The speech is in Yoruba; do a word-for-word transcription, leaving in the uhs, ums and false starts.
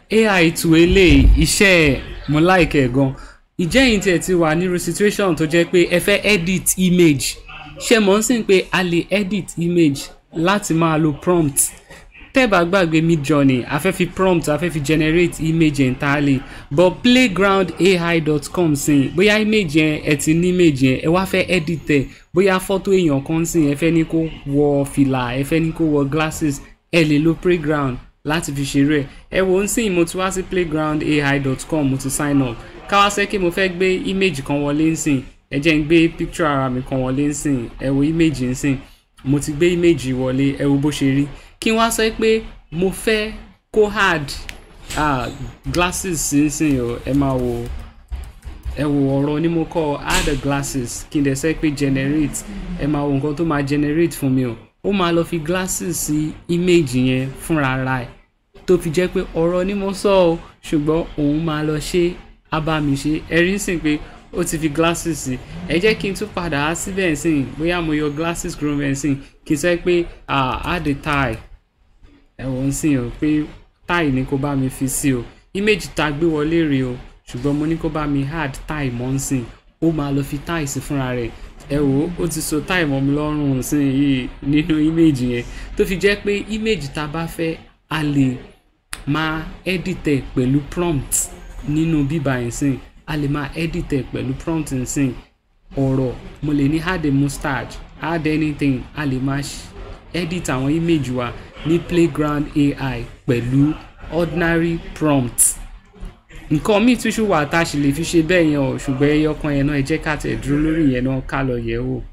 A I tu eléyìí iṣẹ́ mo like ẹ̀ gan. Ìjẹ́yìn tí ẹ ti wà nírú situation tó jẹ́ pé ẹ fẹ́ edit image ṣe mọ̀ ń sìn pé a lè edit image láti máa lo prompt. Tẹ́ bá gbàgbé Midjourney a fẹ́ fi prompt a fẹ́ fi generate image entirely but playground A I dot com sìn bóyá image yẹn ẹ ti ní image yẹn ẹ wá fẹ́ edit ẹ̀ bóyá photo èèyàn kan sìn ẹ fẹ́ ní kó wọ fìlà ẹ fẹ́ ní kó wọ glasses ẹ lè lo playground láti fi ṣeré ẹ ẹ wò ó sìn mo ti wá sí playground A I dot com mo ti sign up káwá sẹ́ kí mo fẹ́ gbé image kan wọlé nsìn ẹ jẹ́ n gbé picture ara mi kan wọlé nsìn ẹ wo image nsìn mo ti gbé image wọlé ẹ wo bó ṣe rí kí n wá sọ pé mo fẹ́ kó add ah, glasses nsìn o ẹ máa wo ẹ wo ọ̀rọ̀ ni mo kọ́ add the glasses kí n dẹ̀ sẹ́ pé generate ẹ máa wo nǹkan tó máa generate fún mi o ó máa lọ fi glasses sí image yẹn fúnra ra ẹ̀ tó fi jẹ́ pé ọ̀rọ̀ ni mo sọ o ṣùgbọ́n òun máa lọ ṣe abami ṣe ẹ̀rí sìn pé ó ti fi glasses sí ẹ jẹ́ kí n tún padà á síbẹ̀ sìn bóyá mo yọ glasses kúrò bẹ́ẹ̀ sìn kí n sọ pé add a tie ẹ wò ń sìn o pé tie ni kó bá mi fi sí o image tá gbé wọlé rèé o ṣùgbọ́n mo ní kó bá mi add tie mọ́ ń sìn ó máa lọ fi tie sí fúnra rẹ̀ ẹ wò ó ti so tie mọ́ mi lọ́rùn sìn yìí nínú image yẹn tó fi jẹ́ pé image tá bá fẹ́ a lè máa edit ẹ̀ pẹ̀lú prompt nínú bíbá yẹn sìn a lè máa edit ẹ̀ pẹ̀lú prompt sìn ọ̀rọ̀ mo lè ní add a mustache add anything a lè máa edit àwọn image wa ní playground A I pẹ̀lú ordinary prompt nǹkan míì tún ṣùgbọ́n àtàṣì lè fi ṣe bẹ́ẹ̀ yẹn o ṣùgbọ́n ẹyọ kan yẹn náà ẹ jẹ́ ká tẹ̀ dúró lórí yẹn náà ká lọ yẹ̀ wò.